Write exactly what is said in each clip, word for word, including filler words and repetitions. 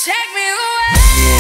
take me away.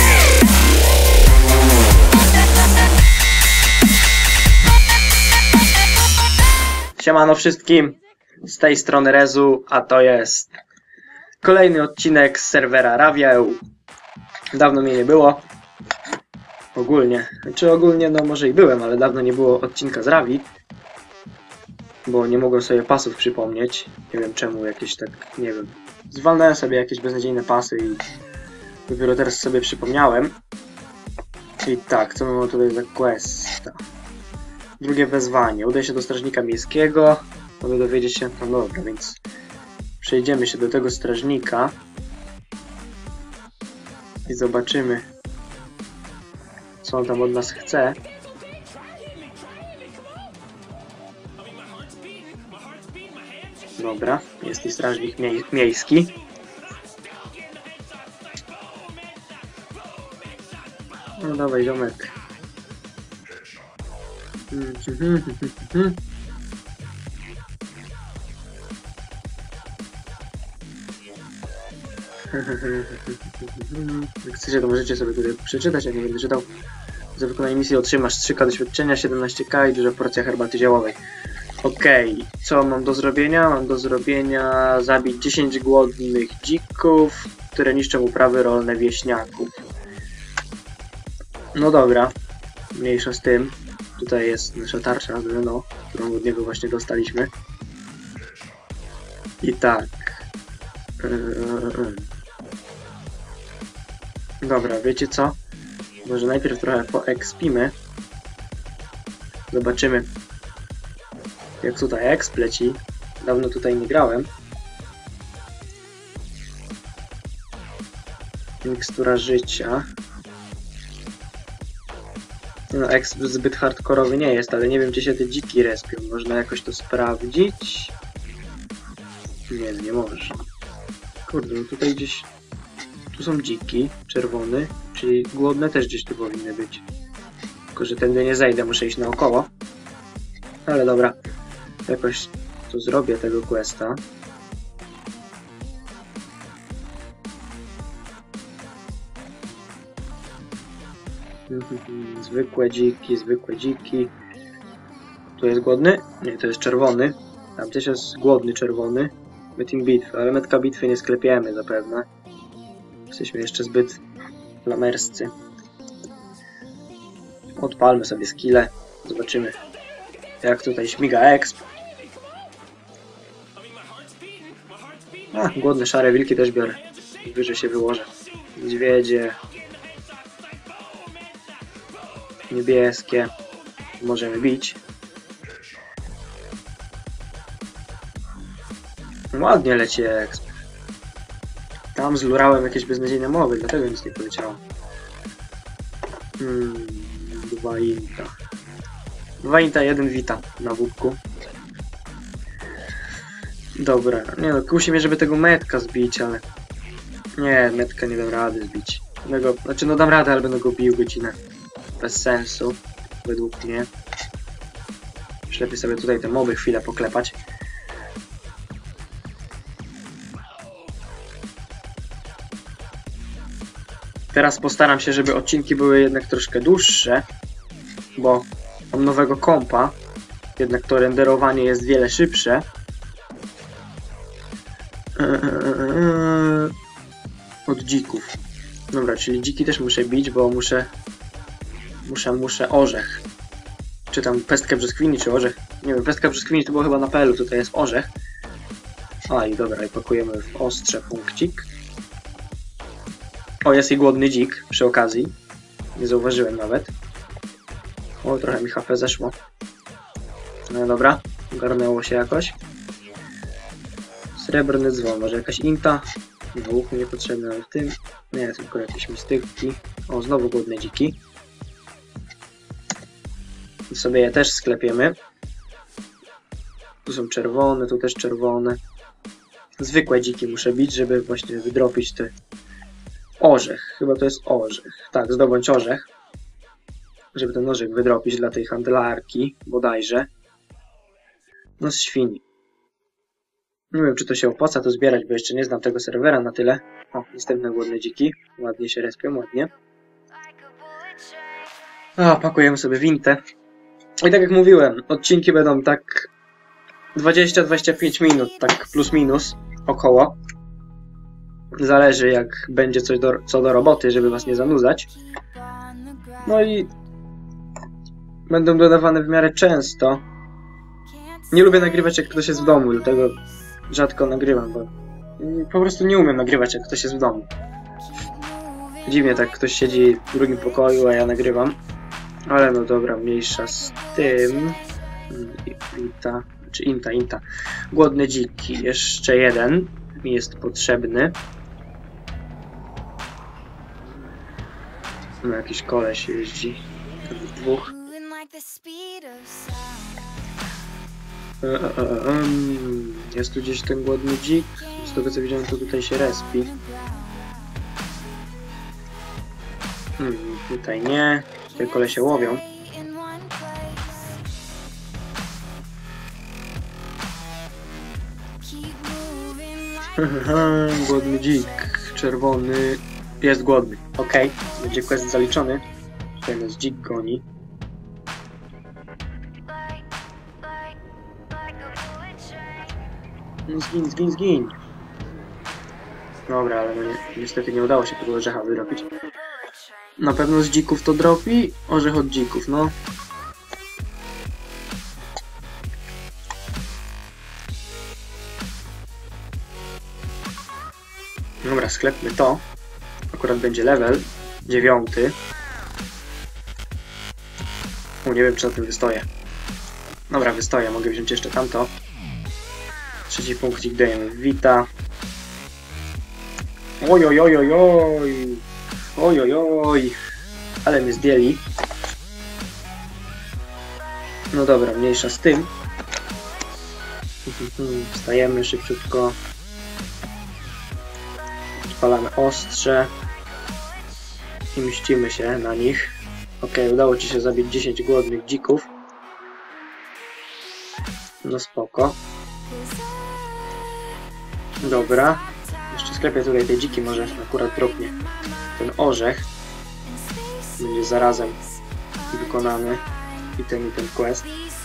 Siemano wszystkim, z tej strony Rezu, a to jest kolejny odcinek z serwera Ravia.eu. Dawno mnie nie było. Ogólnie, czy ogólnie, no może i byłem, ale dawno nie było odcinka z Ravi. Bo nie mogłem sobie pasów przypomnieć. Nie wiem czemu, jakieś tak, nie wiem. Zwalnąłem sobie jakieś beznadziejne pasy i dopiero teraz sobie przypomniałem. I tak, co mamy tutaj za questa? Drugie wezwanie. Udaj się do strażnika miejskiego, aby dowiedzieć się... No dobra, więc przejdziemy się do tego strażnika i zobaczymy, co on tam od nas chce. Dobra, jest i strażnik mie miejski. No dawaj, ziomek. Jak chcecie, to możecie sobie tutaj przeczytać, ja nie będę czytał. Za wykonanie misji otrzymasz trzy K doświadczenia, siedemnaście K i duża porcja herbaty ziołowej. Okej, okay. Co mam do zrobienia? Mam do zrobienia zabić dziesięć głodnych dzików, które niszczą uprawy rolne wieśniaków. No dobra, mniejsza z tym. Tutaj jest nasza tarcza, no, którą od niego właśnie dostaliśmy. I tak. Dobra, wiecie co? Może najpierw trochę poekspimy. Zobaczymy, jak tutaj exp leci. Dawno tutaj nie grałem. Mikstura życia. No, exp zbyt hardkorowy nie jest, ale nie wiem, czy się te dziki respią. Można jakoś to sprawdzić? Nie, nie można. Kurde, no tutaj gdzieś... Tu są dziki, czerwony, czyli głodne też gdzieś tu powinny być. Tylko, że tędy nie zejdę, muszę iść naokoło. Ale dobra, jakoś tu zrobię tego questa. Zwykłe dziki, zwykłe dziki. Tu jest głodny? Nie, to jest czerwony. Tam też jest głodny czerwony. Metin bitwy, ale metka bitwy nie sklepiemy zapewne. Jesteśmy jeszcze zbyt lamerscy. Odpalmy sobie skille. Zobaczymy, jak tutaj śmiga exp. A, głodne szare wilki też biorę. Wyżej się wyłożę. Niedźwiedzie. Niebieskie. Możemy bić. Ładnie leci exp. Tam zlurałem jakieś beznadziejne mowy, dlatego nic nie poleciało. Hmm, dwa inta. Dwa inta, jeden wita na wódku. Dobra, nie no, kusi mnie, żeby tego metka zbić, ale... Nie, metka nie dam rady zbić. Będę go... Znaczy no dam radę, ale będę go bił godzinę. Bez sensu, według mnie. Już lepiej sobie tutaj te moby chwilę poklepać. Teraz postaram się, żeby odcinki były jednak troszkę dłuższe, bo mam nowego kompa, jednak to renderowanie jest wiele szybsze. Od dzików. Dobra, czyli dziki też muszę bić, bo muszę... Muszę, muszę orzech. Czy tam pestkę brzoskwini, czy orzech? Nie wiem, pestka brzoskwini to było chyba na P L u, tutaj jest orzech. A i dobra, i pakujemy w ostrze punkcik. O, jest i głodny dzik przy okazji. Nie zauważyłem nawet. O, trochę mi H P zeszło. No dobra, ogarnęło się jakoś. Srebrny dzwon, może jakaś inta. No, łuk mi niepotrzebny, ale w tym. Nie, tylko jakieś mistyczki. O, znowu głodne dziki. I sobie je też sklepiemy. Tu są czerwone, tu też czerwone. Zwykłe dziki muszę bić, żeby właśnie wydropić te... Orzech, chyba to jest orzech. Tak, zdobądź orzech. Żeby ten orzech wydropić dla tej handlarki, bodajże. No z świni. Nie wiem, czy to się opłaca to zbierać, bo jeszcze nie znam tego serwera na tyle. O, następne głodne dziki. Ładnie się respią, ładnie. A, pakujemy sobie wintę. I tak jak mówiłem, odcinki będą tak dwadzieścia do dwudziestu pięciu minut, tak plus minus, około. Zależy jak będzie coś do, co do roboty, żeby was nie zanudzać. No i będą dodawane w miarę często. Nie lubię nagrywać jak ktoś jest w domu, dlatego rzadko nagrywam, bo po prostu nie umiem nagrywać jak ktoś jest w domu. Dziwnie tak ktoś siedzi w drugim pokoju, a ja nagrywam. Ale no dobra, mniejsza z tym. Inta, czy inta, inta. Głodne dziki. Jeszcze jeden mi jest potrzebny. No jakiś koleś jeździ. Dwóch. E, e, e, e, jest tu gdzieś ten głodny dzik. Z tego co widziałem, to tutaj się respi. Hmm, tutaj nie. Te kolesie łowią. Głodny dzik. Czerwony. Jest głodny. Okej. Okay. Będzie quest zaliczony. Tutaj nas dzik goni. No zgin, zgin, zgin. Dobra, ale no ni niestety nie udało się tego orzecha wyrobić. Na pewno z dzików to dropi. Orzech od dzików, no. Dobra, sklepmy to. Akurat będzie level dziewiąty. U, nie wiem czy na tym wystoję. Dobra, wystoję, mogę wziąć jeszcze tamto. Trzeci punkcik dajemy Vita. Oj, oj, oj, oj, oj. Oj, oj, oj. Ale mnie zdjęli. No dobra, mniejsza z tym. Wstajemy szybciutko. Odpalamy ostrze. I mścimy się na nich. Ok, udało ci się zabić dziesięć głodnych dzików. No spoko. Dobra. Jeszcze sklepię tutaj te dziki, może akurat dropnie ten orzech. Będzie zarazem wykonany. I ten i ten quest.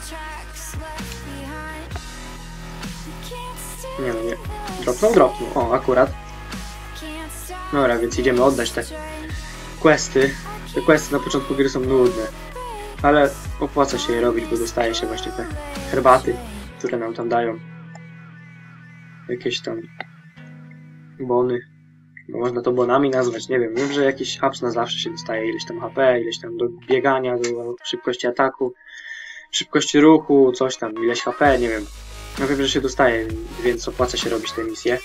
Nie no nie. Dropnął, dropnął. O, akurat. Dobra, więc idziemy oddać te questy. Te questy na początku gry są nudne. Ale opłaca się je robić, bo dostaje się właśnie te herbaty, które nam tam dają. Jakieś tam bony. Bo można to bonami nazwać, nie wiem. Wiem, że jakiś ups na zawsze się dostaje ileś tam H P, ileś tam do biegania, do szybkości ataku, szybkości ruchu, coś tam, ileś H P, nie wiem. No wiem, że się dostaje, więc opłaca się robić te misje.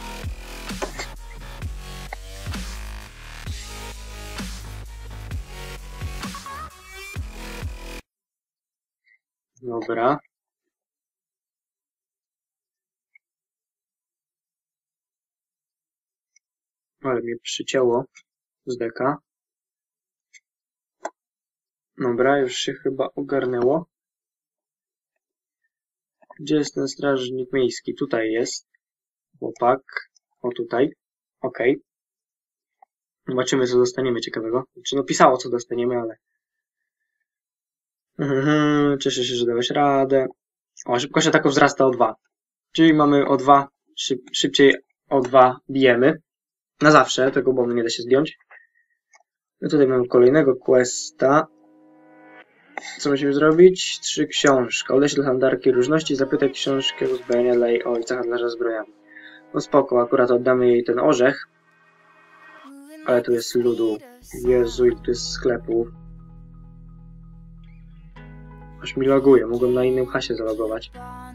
Dobra. Ale mnie przycięło z deka. Dobra, już się chyba ogarnęło. Gdzie jest ten strażnik miejski? Tutaj jest. Chłopak. O tutaj. Okej. Okay. Zobaczymy co dostaniemy ciekawego. Znaczy no pisało co dostaniemy, ale... Mhm, cieszę się, że dałeś radę. O, szybkość ataku wzrasta o dwa. Czyli mamy o dwa. Szyb, szybciej o dwa bijemy. Na zawsze, tego bonu nie da się zdjąć. No tutaj mamy kolejnego questa. Co musimy zrobić? Trzy książki. Odeślij do handlarki różności, zapytaj książkę uzbrojenia dla jej ojca, handlarza zbrojami. No spoko, akurat oddamy jej ten orzech. Ale tu jest ludu. Jezu, ile tu jest sklepów. Aż mi loguje, mogłem na innym hasie zalogować.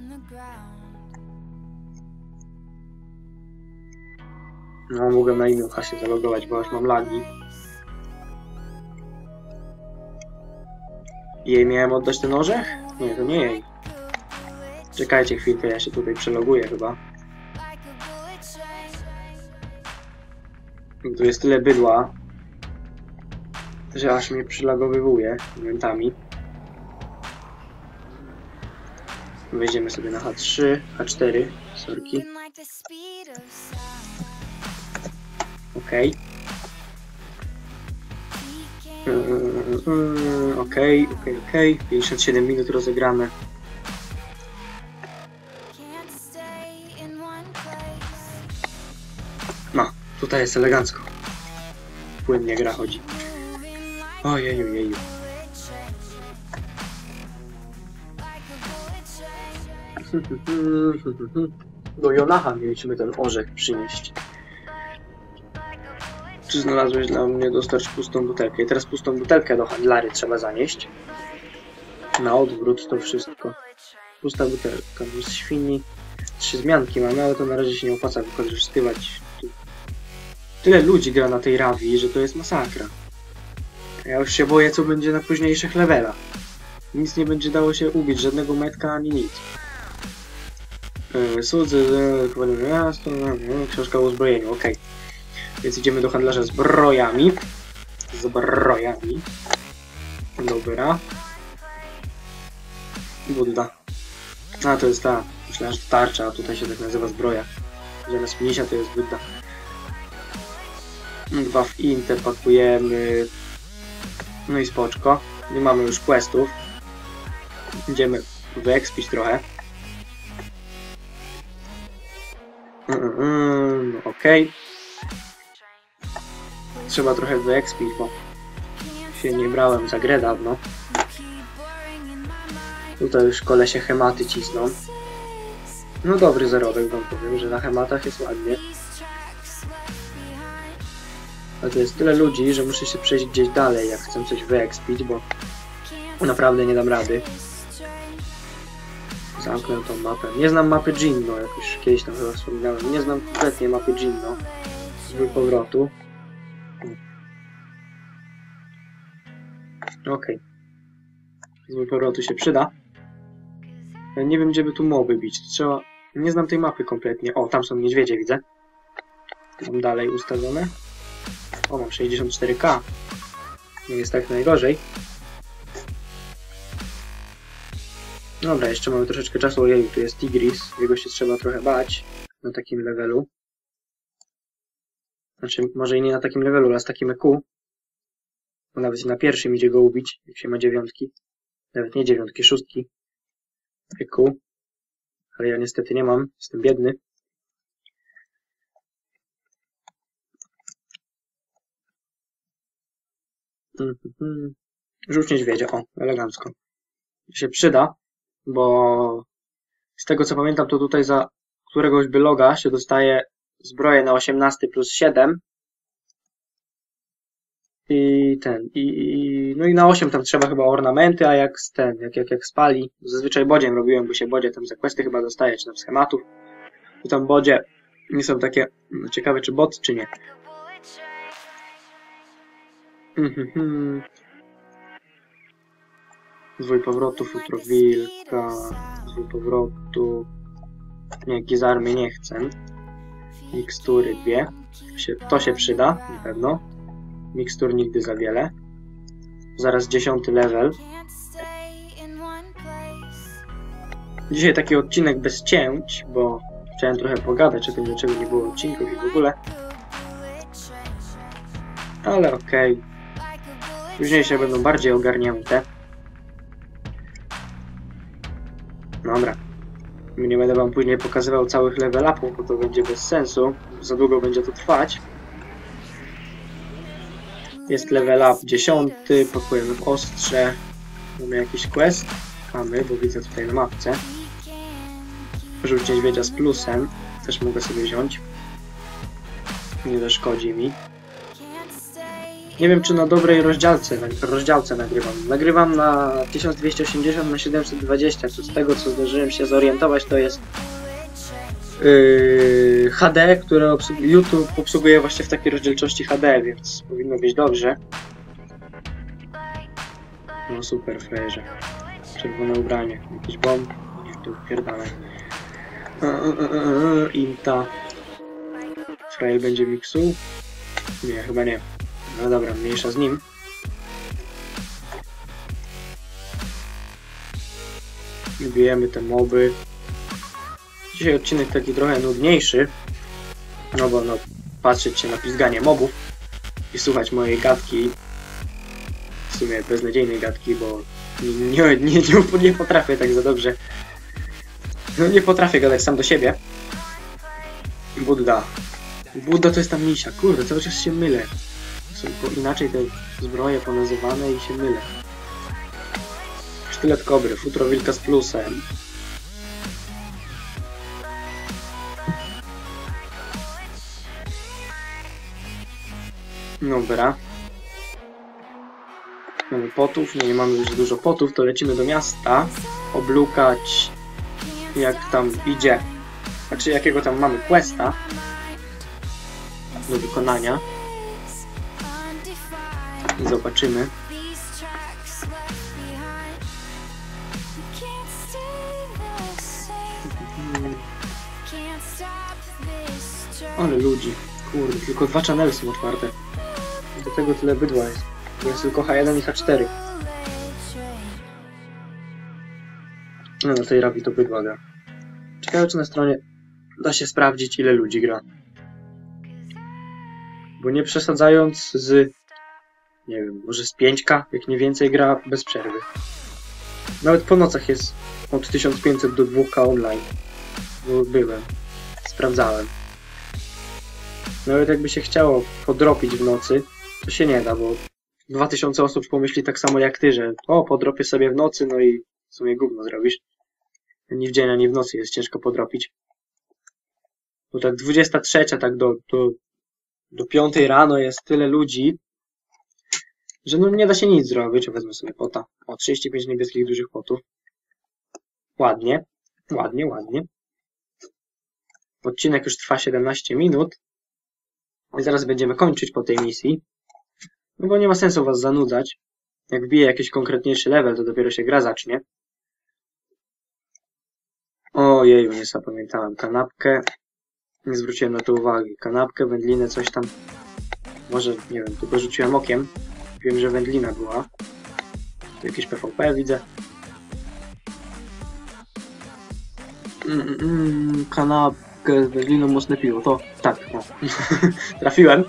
No, mogłem na innym hasie zalogować, bo aż mam lagi. Jej miałem oddać ten orzech? Nie, to nie jej. Czekajcie chwilkę, ja się tutaj przeloguję chyba. Tu jest tyle bydła, że aż mnie przylagowywuje momentami. Wejdziemy sobie na H trzy, H cztery. Sorki. Okej. Okej, okej, okej. pięćdziesiąt siedem minut rozegrane. No, tutaj jest elegancko. Płynnie gra chodzi. Ojeju, jeju. Do Jonaha mieliśmy ten orzech przynieść. Czy znalazłeś dla mnie dostarcz pustą butelkę? I teraz pustą butelkę do handlary trzeba zanieść. Na odwrót to wszystko. Pusta butelka, z świni. Trzy zmianki mamy, ale to na razie się nie opłaca wykorzystywać. Tyle ludzi gra na tej Ravii, że to jest masakra. Ja już się boję, co będzie na późniejszych levelach. Nic nie będzie dało się ubić, żadnego metka ani nic. Sudzy, miasto, książka o uzbrojeniu, ok. Więc idziemy do handlarza zbrojami. Zbrojami. Dobra. Budda. A, to jest ta. Myślałem, że to tarcza, a tutaj się tak nazywa zbroja. Zamiast misia to jest Budda. Dwa w Inter pakujemy. No i spoczko. Nie mamy już questów. Idziemy wyekspić trochę. Mm, no okej. Okay. Trzeba trochę wyekspić, bo się nie brałem za grę dawno. Tutaj już kolesie hematy cisną. No dobry zarobek wam powiem, że na hematach jest ładnie. Ale to jest tyle ludzi, że muszę się przejść gdzieś dalej, jak chcę coś wyekspić, bo naprawdę nie dam rady. Zamknę tą mapę. Nie znam mapy Jinno, jak już kiedyś tam chyba wspominałem. Nie znam kompletnie mapy Jinno. Zły powrotu. Okej. Okay. Zły powrotu się przyda. Ja nie wiem, gdzie by tu moby bić. Trzeba... Nie znam tej mapy kompletnie. O, tam są niedźwiedzie, widzę. Mam dalej ustawione. O, mam sześćdziesiąt cztery K. Nie jest tak najgorzej. Dobra, jeszcze mamy troszeczkę czasu. Ojej, tu jest Tigris. Jego się trzeba trochę bać na takim levelu. Znaczy, może i nie na takim levelu, ale z takim E Q. Bo nawet na pierwszym idzie go ubić, jak się ma dziewiątki. Nawet nie dziewiątki, szóstki. E Q. Ale ja niestety nie mam. Jestem biedny. Żółć niedźwiedzia. O, elegancko. Się przyda, bo z tego co pamiętam, to tutaj za któregoś by loga się dostaje zbroję na osiemnaście plus siedem. I ten, i, i no i na osiem tam trzeba chyba ornamenty, a jak z ten, jak, jak, jak spali, zazwyczaj bodziem robiłem, bo się bodzie tam za questy chyba dostaje, czy tam schematów. I tam bodzie nie są takie, no, ciekawe czy bot, czy nie. Zwój powrotu, futro wilka, zwój powrotu, nie, gizarmy nie chcę. Mikstury dwie, to się, to się przyda, na pewno. Mikstur nigdy za wiele. Zaraz dziesiąty level. Dzisiaj taki odcinek bez cięć, bo chciałem trochę pogadać o tym, dlaczego nie było odcinków i w ogóle. Ale okej. Okay. Późniejsze będą bardziej ogarnięte. Dobra. Nie będę wam później pokazywał całych level upów, bo to będzie bez sensu. Za długo będzie to trwać. Jest level up dziesiąty, pakujemy w ostrze. Mamy jakiś quest. Mamy, bo widzę tutaj na mapce. Żółć niedźwiedzia z plusem. Też mogę sobie wziąć. Nie zaszkodzi mi. Nie wiem, czy na dobrej rozdziałce, rozdziałce nagrywam. Nagrywam na tysiąc dwieście osiemdziesiąt na siedemset dwadzieścia. To z tego, co zdążyłem się zorientować, to jest Yy, H D, które obsługuje, YouTube obsługuje właśnie w takiej rozdzielczości H D, więc powinno być dobrze. No super, frajerze. Czerwone ubranie, jakiś bomb, niech to wpierdalaj. Inta. Frajer będzie miksuł? Nie, chyba nie. No dobra, mniejsza z nim. Bijemy te moby. Dzisiaj odcinek taki trochę nudniejszy, no bo no, patrzeć się na pizganie mobów i słuchać mojej gadki, w sumie beznadziejnej gadki, bo nie, nie, nie, nie potrafię tak za dobrze, no nie potrafię gadać sam do siebie. Budda. Budda to jest ta misia, kurde, cały czas się mylę. Są inaczej te zbroje ponazywane i się mylę. Sztylet kobry, futro wilka z plusem. Dobra. Mamy potów, no nie mamy już dużo potów, to lecimy do miasta. Oblukać jak tam idzie. Znaczy jakiego tam mamy questa do wykonania. I zobaczymy. Hmm. Ale ludzi. Kurde, tylko dwa channele są otwarte. Do tego tyle bydła jest. Jest tylko H jeden i H cztery. No na tej Ravi to bydła gra. Ciekawe, czy na stronie da się sprawdzić, ile ludzi gra. Bo nie przesadzając z... nie wiem, może z pięć K, jak nie więcej gra bez przerwy. Nawet po nocach jest od tysiąc pięćset do dwa K online. Bo byłem. Sprawdzałem. Nawet jakby się chciało podropić w nocy, to się nie da, bo dwa tysiące osób pomyśli tak samo jak ty, że o, podropię sobie w nocy, no i w sumie gówno zrobisz. Ani w dzień, ani w nocy jest ciężko podropić. Bo tak dwudziesta trzecia, tak do, do, do piątej rano jest tyle ludzi, że no nie da się nic zrobić. Wezmę sobie pota. O, trzydzieści pięć niebieskich dużych potów. Ładnie. Ładnie, ładnie. Odcinek już trwa siedemnaście minut. I zaraz będziemy kończyć po tej misji. No bo nie ma sensu was zanudzać. Jak wbiję jakiś konkretniejszy level, to dopiero się gra zacznie. Ojeju, nie zapamiętałem. Kanapkę. Nie zwróciłem na to uwagi. Kanapkę, wędlinę, coś tam. Może, nie wiem, tylko rzuciłem okiem. Wiem, że wędlina była. Tu jakieś P V P widzę. Mm, mm, mm, kanapkę z wędliną, mocne piwo. To tak, no. Trafiłem.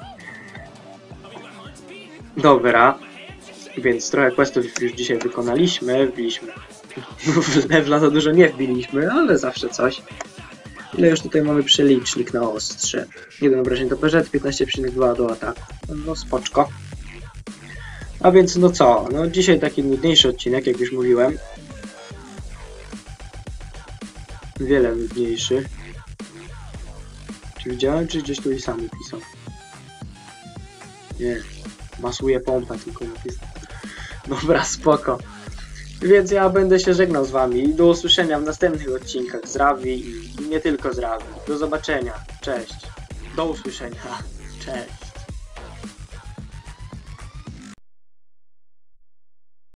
Dobra. Więc trochę questów już dzisiaj wykonaliśmy. Wbiliśmy. W levela za dużo nie wbiliśmy, ale zawsze coś. Ile już tutaj mamy przelicznik na ostrze? jeden obrażeń do P Z, piętnaście przecinek dwa do ataku. No spoczko. A więc no co? No dzisiaj taki nudniejszy odcinek, jak już mówiłem. Wiele nudniejszy. Czy widziałem, czy gdzieś tu i sam pisał? Nie. Masuje pompę, tylko napisał. Dobra, spoko. Więc ja będę się żegnał z wami. Do usłyszenia w następnych odcinkach z Ravi i nie tylko z Ravi. Do zobaczenia. Cześć. Do usłyszenia. Cześć.